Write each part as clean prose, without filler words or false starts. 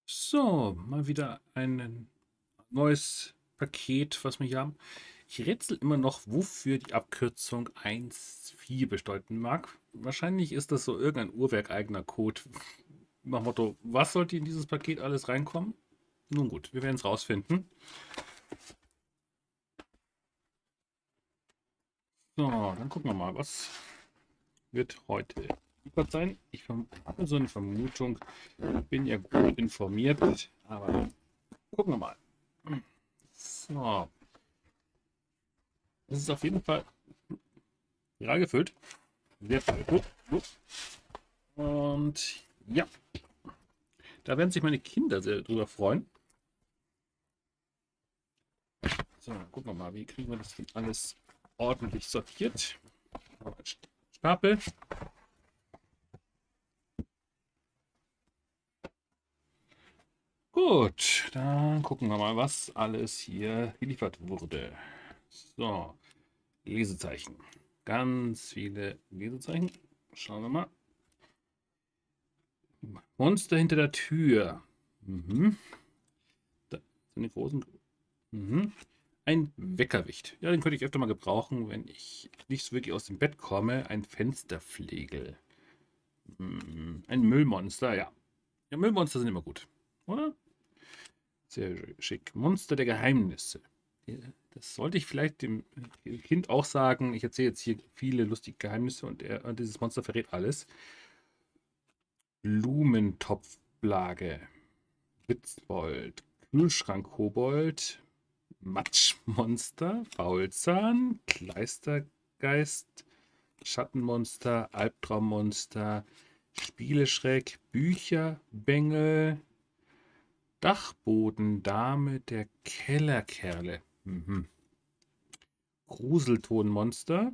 So, mal wieder ein neues Paket, was wir hier haben. Ich rätsel immer noch, wofür die Abkürzung 1.4 bedeuten mag. Wahrscheinlich ist das so irgendein uhrwerkeigener Code. Nach Motto, was sollte in dieses Paket alles reinkommen? Nun gut, wir werden es rausfinden. So, dann gucken wir mal, was wird heute geliefert sein. Ich habe so eine Vermutung, bin ja gut informiert, aber gucken wir mal. So, das ist auf jeden Fall prall gefüllt. Sehr prall gefüllt. Und ja, da werden sich meine Kinder sehr drüber freuen. So, gucken wir mal, wie kriegen wir das denn alles ordentlich sortiert. Stapel. Gut, dann gucken wir mal, was alles hier geliefert wurde. So, Lesezeichen. Ganz viele Lesezeichen. Schauen wir mal. Monster hinter der Tür. Da sind die großen. Ein Weckerwicht. Ja, den könnte ich öfter mal gebrauchen, wenn ich nicht so wirklich aus dem Bett komme. Ein Fensterflegel. Ein Müllmonster, ja. Ja, Müllmonster sind immer gut, oder? Sehr schick. Monster der Geheimnisse. Das sollte ich vielleicht dem Kind auch sagen. Ich erzähle jetzt hier viele lustige Geheimnisse und dieses Monster verrät alles. Blumentopfblage. Witzbold. Kühlschrank-Kobold. Matschmonster. Faulzahn. Kleistergeist. Schattenmonster. Albtraummonster. Spieleschreck. Bücherbengel. Dachbodendame der Kellerkerle. Gruseltonmonster.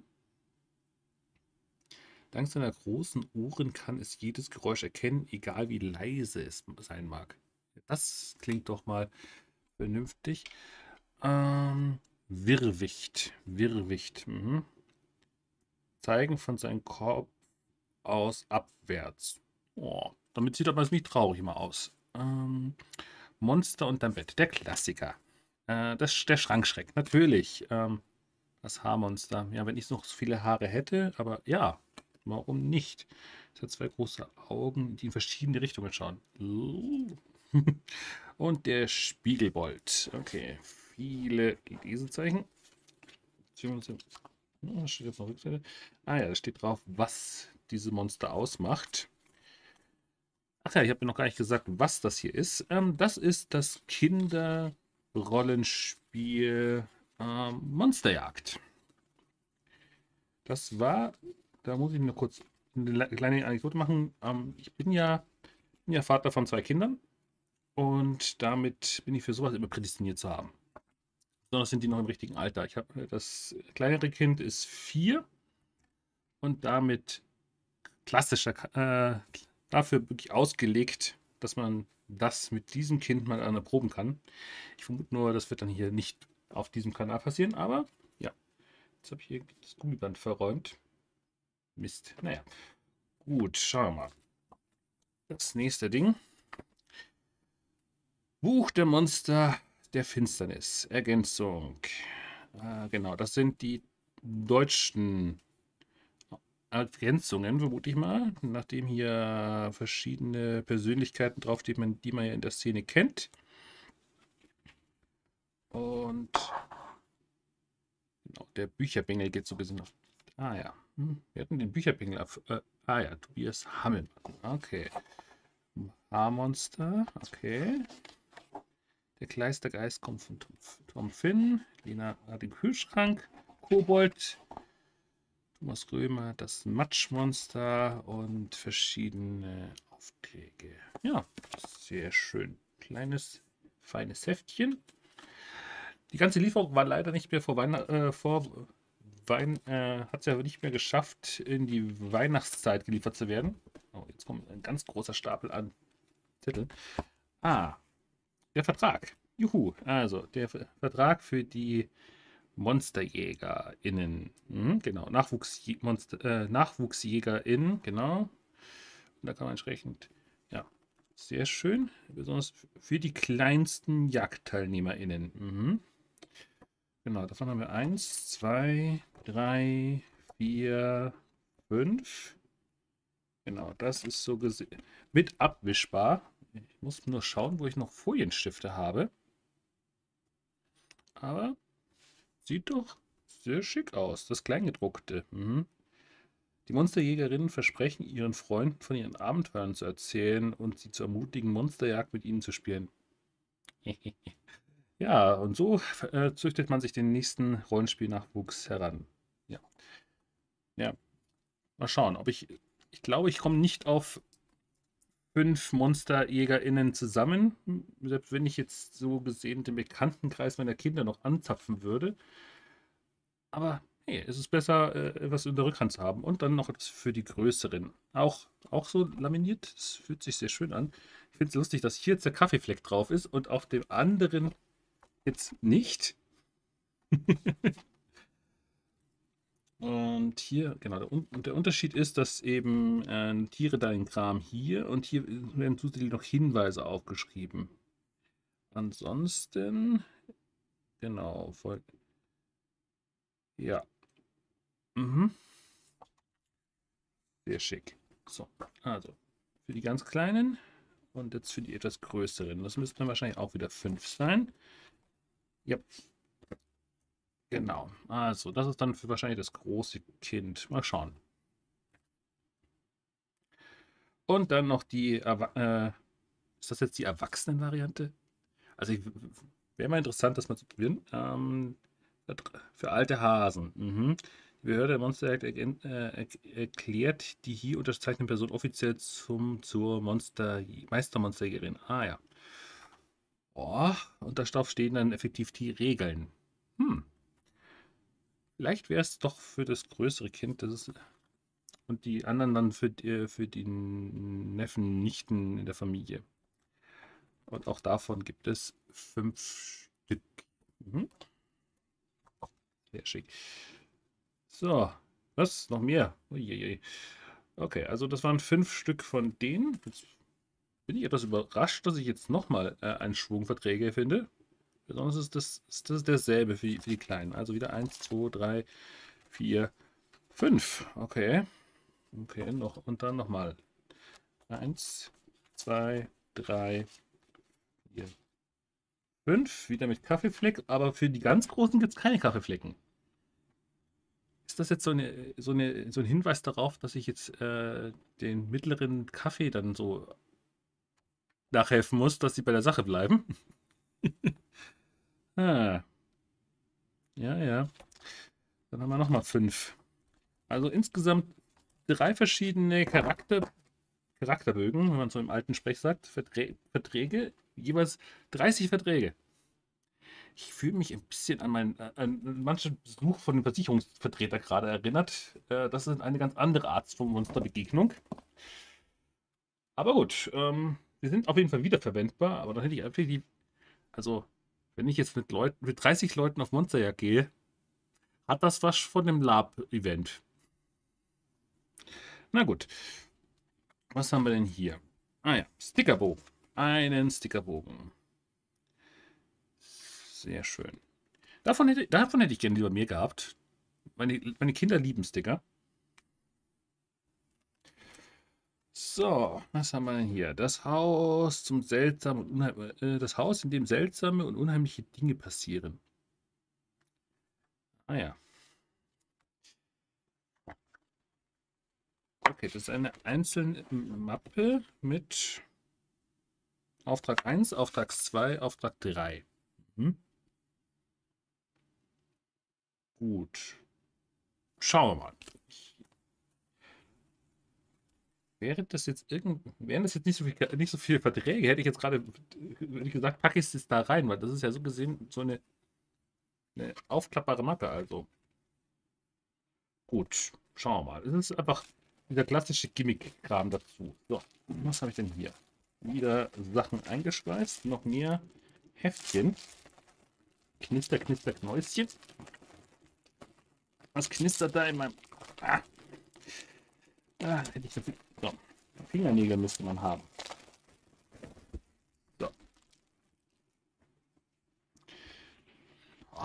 Dank seiner großen Ohren kann es jedes Geräusch erkennen, egal wie leise es sein mag. Das klingt doch mal vernünftig. Wirrwicht. Wirrwicht. Zeigen von seinem Korb aus abwärts. Oh, damit sieht aber es nicht traurig immer aus. Monster unterm Bett. Der Klassiker. Der Schrankschreck. Natürlich. Das Haarmonster. Ja, wenn ich noch so viele Haare hätte, aber ja, warum nicht? Es hat zwei große Augen, die in verschiedene Richtungen schauen. Und der Spiegelbold. Okay, viele Lesezeichen. Was steht auf der Rückseite? Ah ja, da steht drauf, was diese Monster ausmacht. Ach ja, ich habe mir noch gar nicht gesagt, was das hier ist. Das ist das Kinderrollenspiel Monsterjagd. Das war, da muss ich mir kurz eine kleine Anekdote machen. Ich bin ja Vater von zwei Kindern und damit bin ich für sowas immer prädestiniert zu haben. Besonders sind die noch im richtigen Alter. Ich habe das kleinere Kind ist 4 und damit klassischer, dafür wirklich ausgelegt, dass man das mit diesem Kind mal erproben kann. Ich vermute nur, das wird dann hier nicht auf diesem Kanal passieren, aber ja, jetzt habe ich hier das Gummiband verräumt. Mist. Naja, gut, schauen wir mal. Das nächste Ding. Buch der Monster der Finsternis. Ergänzung. Genau, das sind die deutschen Ergänzungen, vermute ich mal. Nachdem hier verschiedene Persönlichkeiten draufstehen, die man ja in der Szene kennt. Und genau, der Bücherbengel geht so gesehen auf. Ah ja. Wir hatten den Bücherbengel auf. Ah ja, Tobias Hammelmann. Okay. Haarmonster. Okay. Der Kleistergeist kommt von Tom Finn. Lena hat den Kühlschrank. Kobold. Thomas Römer, das Matschmonster und verschiedene Aufträge. Ja, sehr schön. Kleines, feines Heftchen. Die ganze Lieferung war leider nicht mehr vor hat es ja nicht mehr geschafft, in die Weihnachtszeit geliefert zu werden. Oh, jetzt kommt ein ganz großer Stapel an Zetteln. Ah, der Vertrag. Juhu, also der Vertrag für die MonsterjägerInnen. Genau, NachwuchsjägerInnen, genau. Und da kann man entsprechend, ja, Sehr schön. Besonders für die kleinsten JagdteilnehmerInnen. Mhm. Genau, davon haben wir 1, 2, 3, 4, 5. Genau, das ist so gesehen mit abwischbar. Ich muss nur schauen, wo ich noch Folienstifte habe. Aber sieht doch sehr schick aus. Das Kleingedruckte. Mhm. Die Monsterjägerinnen versprechen ihren Freunden von ihren Abenteuern zu erzählen und sie zu ermutigen, Monsterjagd mit ihnen zu spielen. Ja, und so züchtet man sich den nächsten Rollenspielnachwuchs heran. Ja, ja. Mal schauen, ob ich. Ich glaube, ich komme nicht auf 5 MonsterjägerInnen zusammen. Selbst wenn ich jetzt so gesehen den Bekanntenkreis meiner Kinder noch anzapfen würde. Aber hey, es ist besser, etwas in der Rückhand zu haben. Und dann noch etwas für die größeren. Auch so laminiert. Das fühlt sich sehr schön an. Ich finde es lustig, dass hier jetzt der Kaffeefleck drauf ist und auf dem anderen jetzt nicht. Und hier, genau, der Unterschied ist, dass eben Tiere deinen Kram hier und hier werden zusätzlich noch Hinweise aufgeschrieben. Ansonsten, genau, voll. Ja. Mhm. Sehr schick. So, also für die ganz kleinen und jetzt für die etwas größeren. Das müssten dann wahrscheinlich auch wieder 5 sein. Ja, genau. Also, das ist dann für wahrscheinlich das große Kind. Mal schauen. Und dann noch die, ist das jetzt die Erwachsenen-Variante? Also, wäre mal interessant, das mal zu probieren. Für alte Hasen. Mhm. Die Behörde der Monsterjagd erklärt die hier unterzeichnete Person offiziell zur Meistermonsterjägerin. Ah ja. Oh, und da drauf stehen dann effektiv die Regeln. Hm. Vielleicht wäre es doch für das größere Kind, und die anderen dann für die Neffen, Nichten in der Familie. Und auch davon gibt es 5 Stück. Mhm. Sehr schick. So, was? Noch mehr? Uiuiui. Okay, also das waren 5 Stück von denen. Jetzt bin ich etwas überrascht, dass ich jetzt nochmal einen Schwung Verträge finde. Besonders ist das derselbe für die Kleinen. Also wieder 1, 2, 3, 4, 5. Okay. Okay, noch und dann nochmal. 1, 2, 3, 4, 5. Wieder mit Kaffeefleck, aber für die ganz Großen gibt es keine Kaffeeflecken. Ist das jetzt so ein Hinweis darauf, dass ich jetzt den mittleren Kaffee dann so nachhelfen muss, dass sie bei der Sache bleiben? Ah, ja, ja. Dann haben wir nochmal 5. Also insgesamt 3 verschiedene Charakterbögen, wenn man so im alten Sprech sagt, Verträge, jeweils 30 Verträge. Ich fühle mich ein bisschen an manchen Besuch von dem Versicherungsvertreter gerade erinnert. Das ist eine ganz andere Art von Monsterbegegnung. Aber gut, wir sind auf jeden Fall wiederverwendbar, aber dann hätte ich einfach also, wenn ich jetzt mit 30 Leuten auf Monsterjagd gehe, hat das was von dem Lab-Event. Na gut, was haben wir denn hier? Ah ja, Stickerbogen. Einen Stickerbogen. Sehr schön. Davon hätte ich gerne lieber mehr gehabt. Meine Kinder lieben Sticker. So, was haben wir denn hier? Das Haus das Haus, in dem seltsame und unheimliche Dinge passieren. Ah ja. Okay, das ist eine einzelne Mappe mit Auftrag 1, Auftrag 2, Auftrag 3. Mhm. Gut. Schauen wir mal. Wären das jetzt nicht so viele Verträge, hätte ich jetzt gerade gesagt, packe ich es da rein, weil das ist ja so gesehen so eine aufklappbare Mappe. Also gut, schauen wir mal. Es ist einfach dieser klassische Gimmick-Kram dazu. So, was habe ich denn hier? Wieder Sachen eingeschweißt, noch mehr Heftchen. Knister, Knister, Knäuschen. Was knistert da in meinem... hätte ich so viel... So, Fingernägel müsste man haben.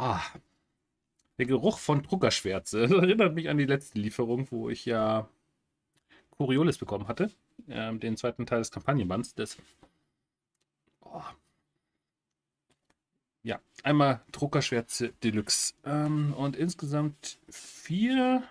Ah, der Geruch von Druckerschwärze. Das erinnert mich an die letzte Lieferung, wo ich ja Coriolis bekommen hatte. Den zweiten Teil des Kampagnenbands. Oh, ja, einmal Druckerschwärze Deluxe. Und insgesamt 4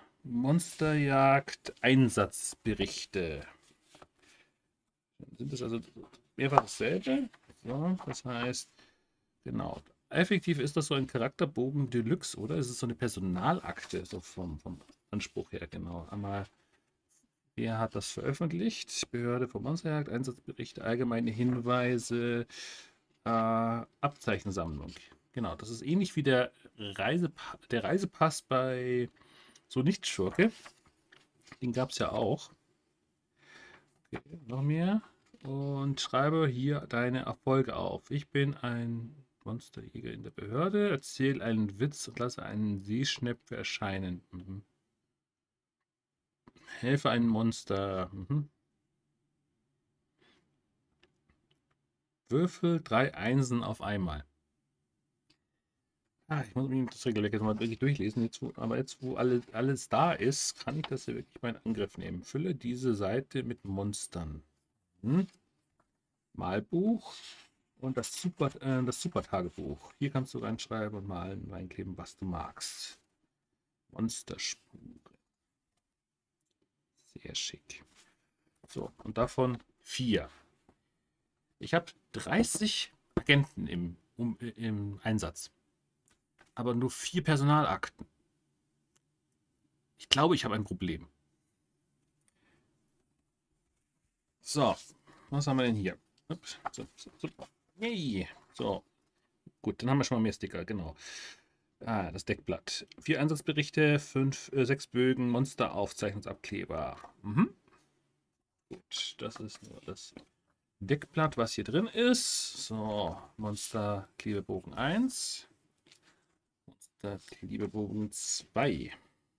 Monsterjagd-Einsatzberichte. Sind das also mehrfach dasselbe? So, das heißt, genau. Effektiv ist das so ein Charakterbogen Deluxe, oder? Es ist so eine Personalakte, so vom Anspruch her, genau. Einmal, wer hat das veröffentlicht? Behörde für Monsterjagd, Einsatzberichte, allgemeine Hinweise, Abzeichensammlung. Genau, das ist ähnlich wie der Reisepass bei so Nicht-Schurke. Den gab es ja auch. Okay, noch mehr. Und schreibe hier deine Erfolge auf. Ich bin ein Monsterjäger in der Behörde. Erzähl einen Witz und lasse einen Seeschnepfe erscheinen. Mhm. Helfe einem Monster. Mhm. Würfel 3 Einsen auf einmal. Ah, ich muss mir das Regelwerk jetzt mal wirklich durchlesen. Aber jetzt, wo alles da ist, kann ich das ja wirklich mal in Angriff nehmen. Fülle diese Seite mit Monstern. Hm? Malbuch und das Super-Tagebuch. Hier kannst du reinschreiben und malen, reinkleben, was du magst. Monsterspuren. Sehr schick. So, und davon 4. Ich habe 30 Agenten im Einsatz, aber nur 4 Personalakten. Ich glaube, ich habe ein Problem. So, was haben wir denn hier? Ups, so. Yay. So, gut, dann haben wir schon mal mehr Sticker, genau. Ah, das Deckblatt. 4 Einsatzberichte, 6 Bögen, Monsteraufzeichnungsabkleber. Mhm. Gut, das ist nur das Deckblatt, was hier drin ist. So, Monster-Klebebogen 1. Monster-Klebebogen 2.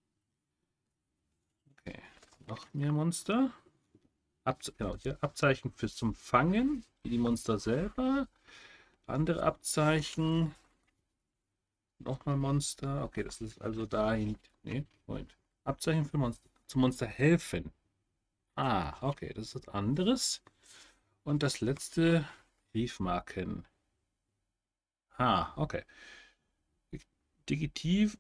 Okay, noch mehr Monster. Genau, hier Abzeichen fürs zum Fangen, wie die Monster selber. Andere Abzeichen. Nochmal Monster. Okay, das ist also dahin. Nee, Moment. Abzeichen für Monster. Zum Monster helfen. Ah, okay, das ist was anderes. Und das letzte Briefmarken. Ah, okay. Digitiv.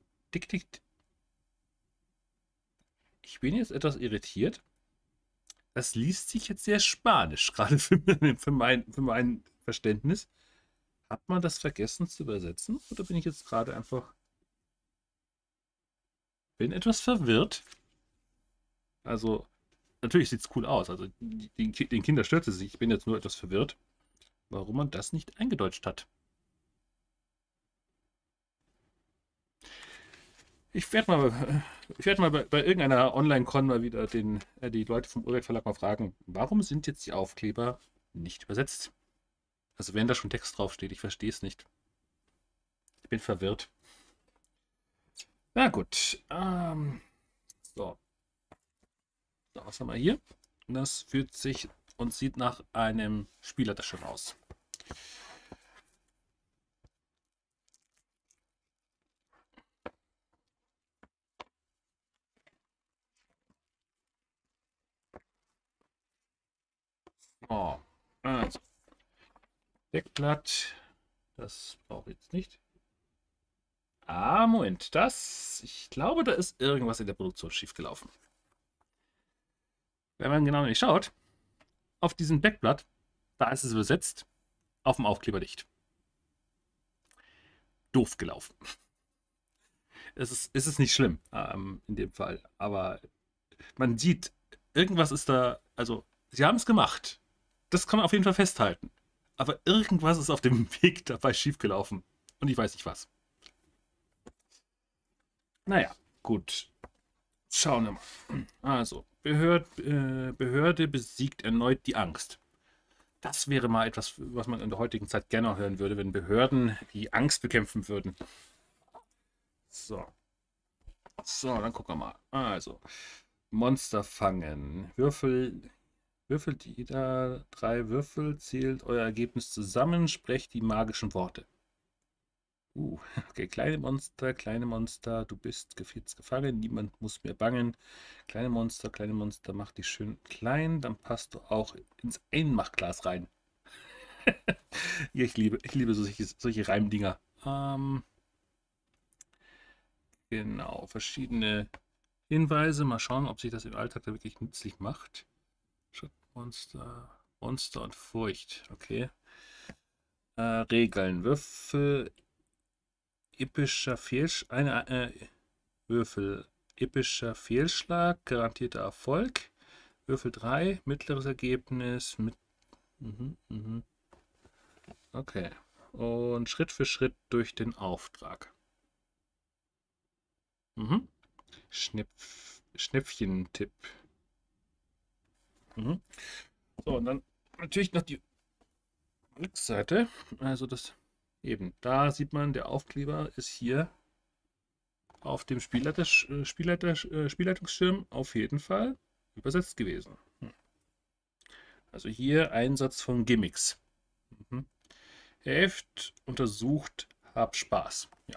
Ich bin jetzt etwas irritiert. Das liest sich jetzt sehr spanisch, gerade für mein Verständnis. Hat man das vergessen zu übersetzen? Oder bin ich jetzt gerade einfach. Bin etwas verwirrt? Also, natürlich sieht es cool aus. Also, den Kinder stört es sich. Ich bin jetzt nur etwas verwirrt, warum man das nicht eingedeutscht hat. Ich werde mal bei irgendeiner Online-Con mal wieder die Leute vom Urwerk Verlag mal fragen, warum sind jetzt die Aufkleber nicht übersetzt? Also wenn da schon Text draufsteht, ich verstehe es nicht. Ich bin verwirrt. Na gut. So. So, was haben wir hier? Das fühlt sich und sieht nach einem Spielertasche aus. So, also Deckblatt. Das brauche ich jetzt nicht. Ah, Moment. Ich glaube, da ist irgendwas in der Produktion schiefgelaufen. Wenn man genau nicht schaut, auf diesem Deckblatt, da ist es übersetzt, auf dem Aufkleber nicht. Doof gelaufen. Es ist nicht schlimm in dem Fall, aber man sieht, irgendwas ist da, also sie haben es gemacht. Das kann man auf jeden Fall festhalten. Aber irgendwas ist auf dem Weg dabei schiefgelaufen. Und ich weiß nicht was. Naja, gut. Schauen wir mal. Also, Behörde besiegt erneut die Angst. Das wäre mal etwas, was man in der heutigen Zeit gerne hören würde, wenn Behörden die Angst bekämpfen würden. So. So, dann gucken wir mal. Also, Monster fangen. Würfelt jeder 3 Würfel, zählt euer Ergebnis zusammen, sprecht die magischen Worte. Okay, kleine Monster, du bist jetzt gefangen, niemand muss mehr bangen. Kleine Monster, mach dich schön klein, dann passt du auch ins Einmachglas rein. Ja, ich liebe solche Reimdinger. Genau, verschiedene Hinweise. Mal schauen, ob sich das im Alltag da wirklich nützlich macht. Schattenmonster, Monster und Furcht. Okay. Regeln. Würfel. Epischer Fehlschlag, garantierter Erfolg. Würfel 3, mittleres Ergebnis. Okay. Und Schritt für Schritt durch den Auftrag. Mhm. Schnäppchen-Tipp. Mhm. So, und dann natürlich noch die Rückseite. Also das eben, da sieht man, der Aufkleber ist hier auf dem Spielleitungsschirm auf jeden Fall übersetzt gewesen. Also hier Einsatz von Gimmicks. Mhm. Heft untersucht, hab Spaß. Ja.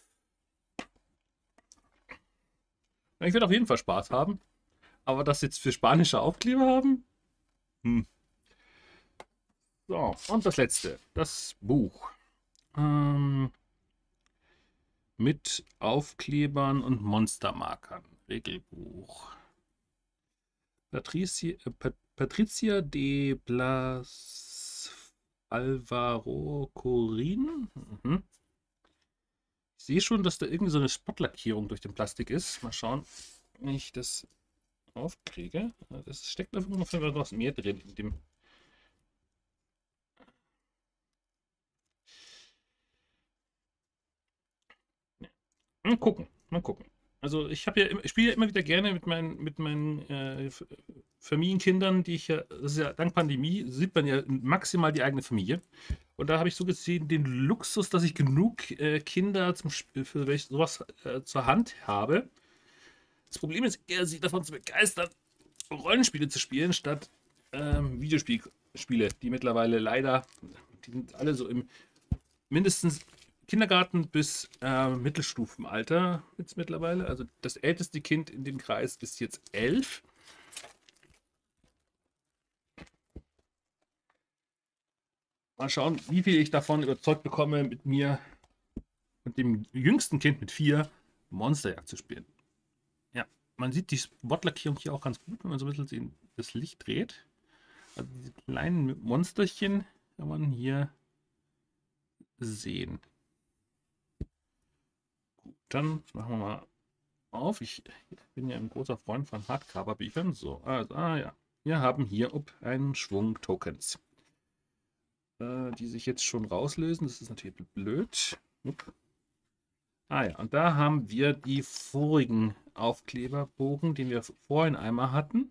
Ich werde auf jeden Fall Spaß haben, aber das jetzt für spanische Aufkleber haben? Hm. So, und das letzte, das Buch. Ähm, mit Aufklebern und Monstermarkern. Regelbuch. Patricia de Blas Alvaro Corin. Mhm. Ich sehe schon, dass da irgendwie so eine Spottlackierung durch den Plastik ist. Mal schauen, wenn ich das aufkriege. Das steckt auf jeden Fall was mehr drin in dem. Mal gucken, mal gucken. Also ich spiele ja immer wieder gerne mit meinen Familienkindern, die ich ja, das ist ja dank Pandemie, sieht man ja maximal die eigene Familie. Und da habe ich so gesehen den Luxus, dass ich genug Kinder für sowas zur Hand habe. Das Problem ist eher, sie davon zu begeistern, Rollenspiele zu spielen, statt Videospiele, die mittlerweile leider, die sind alle so im mindestens Kindergarten bis Mittelstufenalter jetzt mittlerweile. Also das älteste Kind in dem Kreis ist jetzt 11. Mal schauen, wie viel ich davon überzeugt bekomme, mit mir und dem jüngsten Kind mit 4 Monsterjagd zu spielen. Ja, man sieht die Spotlackierung hier auch ganz gut, wenn man so ein bisschen das Licht dreht. Also diese kleinen Monsterchen kann man hier sehen. Gut, dann machen wir mal auf. Ich bin ja ein großer Freund von Hardcover-Büchern. So, also, ja. Wir haben hier einen Schwung Tokens, die sich jetzt schon rauslösen. Das ist natürlich blöd. Ja, und da haben wir die vorigen Aufkleberbogen, den wir vorhin einmal hatten.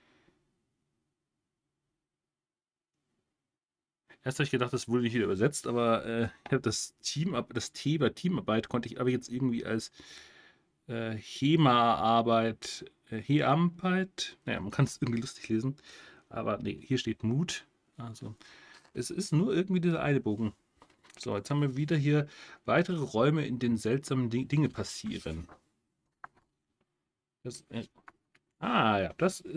Erst habe ich gedacht, das wurde nicht wieder übersetzt, aber ich habe das T bei Teamarbeit konnte ich aber jetzt irgendwie als HEMA-Arbeit, Heambeit, naja, man kann es irgendwie lustig lesen, aber nee, hier steht Mut. Also es ist nur irgendwie dieser eine Bogen. So, jetzt haben wir wieder hier weitere Räume, in denen seltsame Dinge passieren. Das, ja,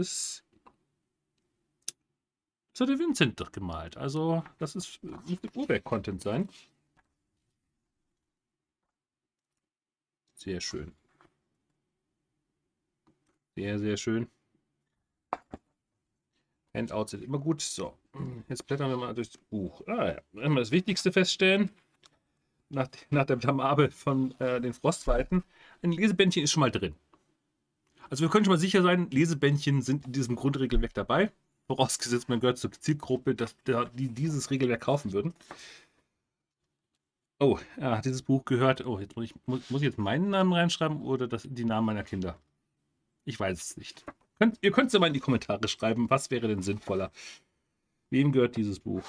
das hat der Vincent doch gemalt. Also, das müsste Urwerk-Content sein. Sehr schön. Sehr, sehr schön. Handouts sind immer gut. So, jetzt blättern wir mal durchs Buch. Ja. Wenn wir das Wichtigste feststellen, nach der Blamabel von den Frostweiten, ein Lesebändchen ist schon mal drin. Also wir können schon mal sicher sein, Lesebändchen sind in diesem Grundregelwerk dabei. Vorausgesetzt, man gehört zur Zielgruppe, die dieses Regelwerk kaufen würden. Oh, ja, dieses Buch gehört. Oh, jetzt muss ich jetzt meinen Namen reinschreiben oder die Namen meiner Kinder? Ich weiß es nicht. Ihr könnt es ja mal in die Kommentare schreiben, was wäre denn sinnvoller? Wem gehört dieses Buch?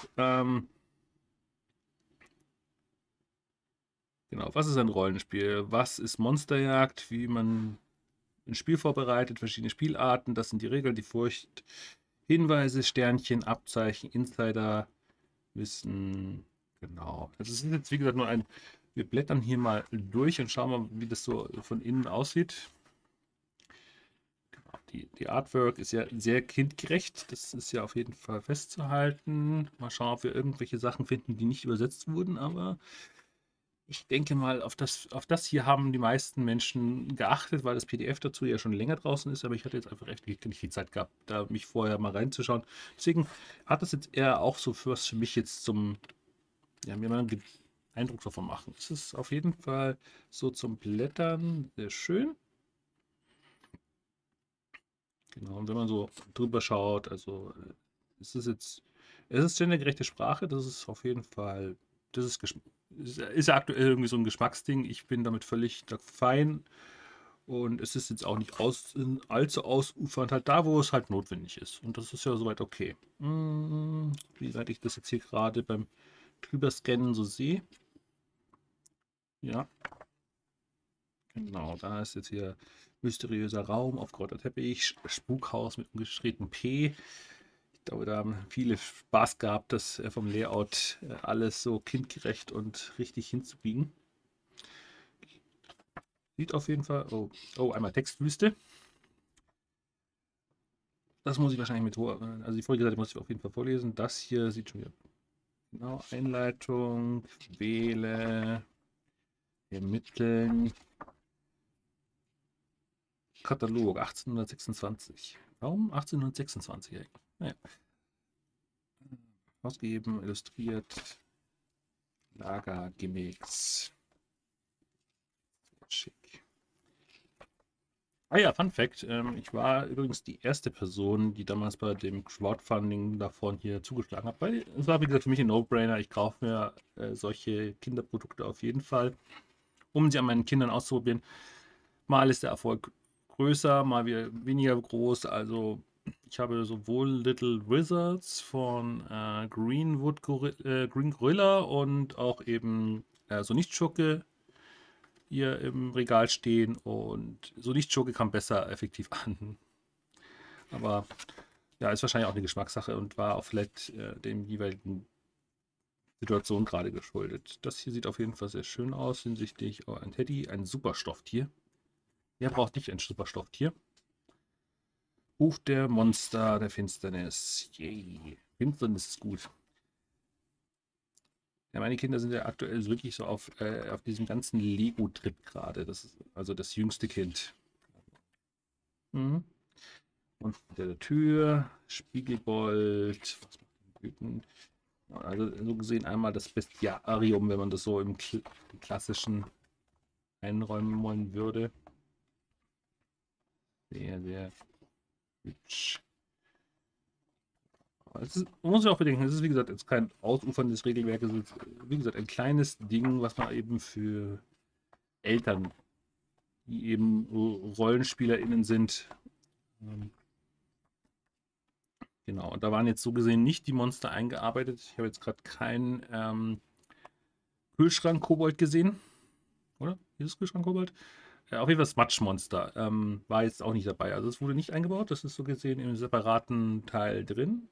Genau, was ist ein Rollenspiel? Was ist Monsterjagd? Wie man ein Spiel vorbereitet, verschiedene Spielarten, das sind die Regeln, die Furcht, Hinweise, Sternchen, Abzeichen, Insider, Wissen. Genau. Das ist jetzt, wie gesagt, nur ein Wir blättern hier mal durch und schauen mal, wie das so von innen aussieht. Die Artwork ist ja sehr kindgerecht. Das ist ja auf jeden Fall festzuhalten. Mal schauen, ob wir irgendwelche Sachen finden, die nicht übersetzt wurden. Aber ich denke mal, auf das hier haben die meisten Menschen geachtet, weil das PDF dazu ja schon länger draußen ist. Aber ich hatte jetzt einfach echt nicht die Zeit gehabt, da mich vorher mal reinzuschauen. Deswegen hat das jetzt eher auch so für was für mich jetzt zum, ja, mir mal einen Eindruck davon machen. Es ist auf jeden Fall so zum Blättern sehr schön. Genau, und wenn man so drüber schaut, also es ist gendergerechte Sprache, das ist auf jeden Fall, das ist ja aktuell irgendwie so ein Geschmacksding. Ich bin damit völlig fein und es ist jetzt auch nicht allzu ausufernd, halt da, wo es halt notwendig ist. Und das ist ja soweit okay. Wie weit ich das jetzt hier gerade beim drüber scannen so sehe. Ja, genau, da ist jetzt hier mysteriöser Raum, aufgeräumter Teppich, Spukhaus mit umgeschriebenem P. Ich glaube, da haben viele Spaß gehabt, das vom Layout alles so kindgerecht und richtig hinzubiegen. Sieht auf jeden Fall. Oh, oh, einmal Textwüste. Das muss ich wahrscheinlich mit hoher. Also die vorige Seite muss ich auf jeden Fall vorlesen. Das hier sieht schon wieder. Genau, Einleitung, wähle, ermitteln. Katalog 1826. Warum 1826? Naja. Ausgeben, illustriert, Lager, Gimmicks. Schick. Ah ja, Fun Fact. Ich war übrigens die erste Person, die damals bei dem Crowdfunding davon hier zugeschlagen hat. Weil es war, wie gesagt, für mich ein No-Brainer. Ich kaufe mir solche Kinderprodukte auf jeden Fall, um sie an meinen Kindern auszuprobieren. Mal ist der Erfolg größer, mal wieder weniger groß. Also ich habe sowohl Little Wizards von Green Gorilla und auch eben so Nicht-Schurke hier im Regal stehen und so Nicht-Schurke kam besser effektiv an. Aber ja, ist wahrscheinlich auch eine Geschmackssache und war auch vielleicht dem jeweiligen Situation gerade geschuldet. Das hier sieht auf jeden Fall sehr schön aus hinsichtlich ein Teddy, ein Superstofftier. Wer braucht nicht ein Superstofftier? Buch der Monster der Finsternis. Yay. Finsternis ist gut. Ja, meine Kinder sind ja aktuell wirklich so auf diesem ganzen Lego-Trip gerade. Das ist also das jüngste Kind. Mhm. Und hinter der Tür, Spiegelbold. Was macht den wütend? Ja, also so gesehen einmal das Bestiarium, wenn man das so im klassischen einräumen wollen würde. Sehr, sehr hübsch. Man muss ja auch bedenken, es ist wie gesagt jetzt kein ausuferndes Regelwerk, es ist wie gesagt ein kleines Ding, was man eben für Eltern, die eben RollenspielerInnen sind. Genau, und da waren jetzt so gesehen nicht die Monster eingearbeitet. Ich habe jetzt gerade keinen Kühlschrank-Kobold gesehen. Oder? Dieses Kühlschrank-Kobold? Auf jeden Fall Smudge-Monster war jetzt auch nicht dabei. Also es wurde nicht eingebaut, das ist so gesehen im separaten Teil drin.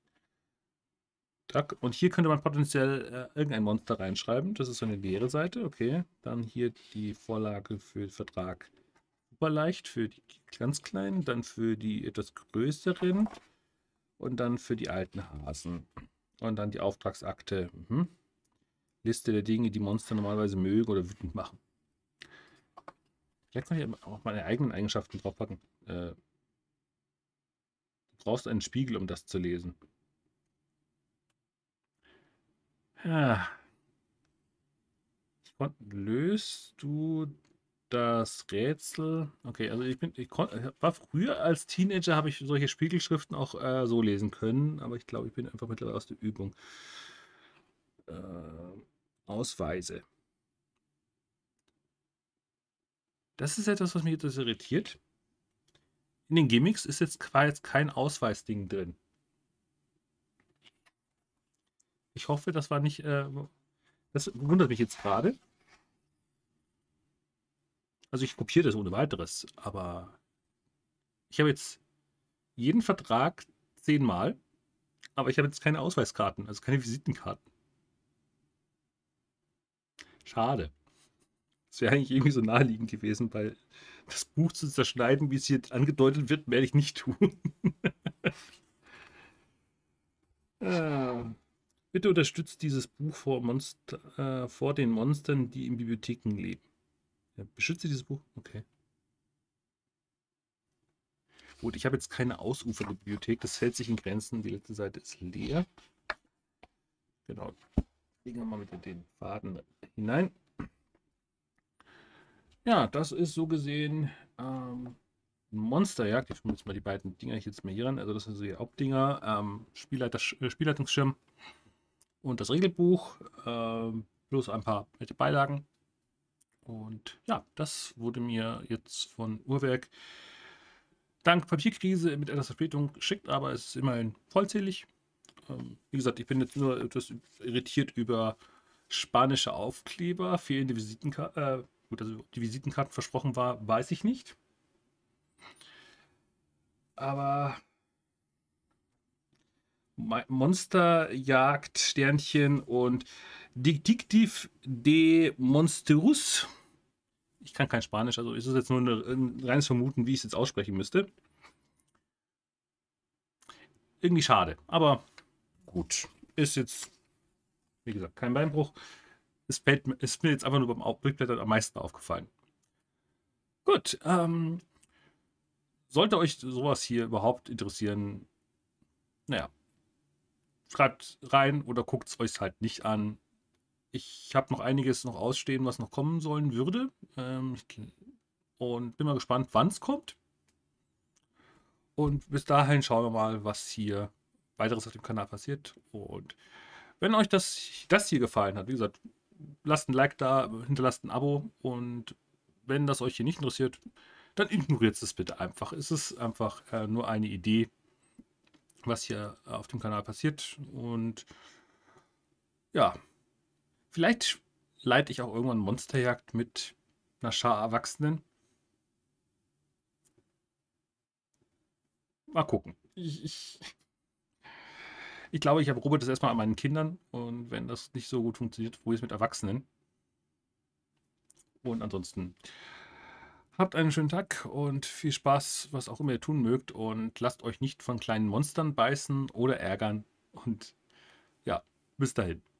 Und hier könnte man potenziell irgendein Monster reinschreiben. Das ist so eine leere Seite. Okay. Dann hier die Vorlage für den Vertrag. Super leicht für die ganz kleinen, dann für die etwas größeren und dann für die alten Hasen. Und dann die Auftragsakte. Liste der Dinge, die Monster normalerweise mögen oder wütend machen. Vielleicht kann ich auch meine eigenen Eigenschaften draufpacken. Du brauchst einen Spiegel, um das zu lesen. Ja. Löst du das Rätsel? Okay, also war früher als Teenager, habe ich solche Spiegelschriften auch so lesen können, aber ich glaube, ich bin einfach mittlerweile aus der Übung. Ausweise. Das ist etwas, was mich jetzt irritiert. In den Gimmicks war jetzt kein Ausweisding drin. Ich hoffe, das war nicht. Das wundert mich jetzt gerade. Also ich kopiere das ohne weiteres, aber ich habe jetzt jeden Vertrag 10-mal, aber ich habe jetzt keine Ausweiskarten, also keine Visitenkarten. Schade. Das wäre eigentlich irgendwie so naheliegend gewesen, weil das Buch zu zerschneiden, wie es hier angedeutet wird, werde ich nicht tun. Bitte unterstützt dieses Buch vor den Monstern, die in Bibliotheken leben. Ja, beschütze dieses Buch? Okay. Gut, ich habe jetzt keine ausufernde Bibliothek. Das hält sich in Grenzen. Die letzte Seite ist leer. Genau. Legen wir mal mit den Faden hinein. Ja, das ist so gesehen Monsterjagd. Ich muss jetzt mal die beiden Dinger jetzt mal hier ran. Also das sind so die Hauptdinger. Spielleitungsschirm und das Regelbuch. Plus ein paar nette Beilagen. Und ja, das wurde mir jetzt von Uhrwerk dank Papierkrise mit etwas Verspätung geschickt, aber es ist immerhin vollzählig. Wie gesagt, ich bin jetzt nur etwas irritiert über spanische Aufkleber, fehlende Visitenkarten. Gut, also ob die Visitenkarten versprochen war, weiß ich nicht. Aber Monsterjagd, Sternchen und Detective de Monsterus. Ich kann kein Spanisch, also ist es jetzt nur ein reines Vermuten, wie ich es jetzt aussprechen müsste. Irgendwie schade, aber gut. Ist jetzt, wie gesagt, kein Beinbruch. Ist mir jetzt einfach nur beim Rückblättern am meisten aufgefallen. Gut, sollte euch sowas hier überhaupt interessieren, naja, schreibt rein oder guckt es euch halt nicht an. Ich habe noch einiges noch ausstehen, was noch kommen sollen würde. Und bin mal gespannt, wann es kommt. Und bis dahin schauen wir mal, was hier weiteres auf dem Kanal passiert. Und wenn euch das hier gefallen hat, wie gesagt, lasst ein Like da, hinterlasst ein Abo. Und wenn das euch hier nicht interessiert, dann ignoriert es bitte einfach. Es ist einfach nur eine Idee, was hier auf dem Kanal passiert. Und ja, vielleicht leite ich auch irgendwann Monsterjagd mit einer Schar Erwachsenen. Mal gucken. Ich glaube, ich probiere das erstmal an meinen Kindern. Und wenn das nicht so gut funktioniert, probiere ich es mit Erwachsenen. Und ansonsten habt einen schönen Tag und viel Spaß, was auch immer ihr tun mögt. Und lasst euch nicht von kleinen Monstern beißen oder ärgern. Und ja, bis dahin.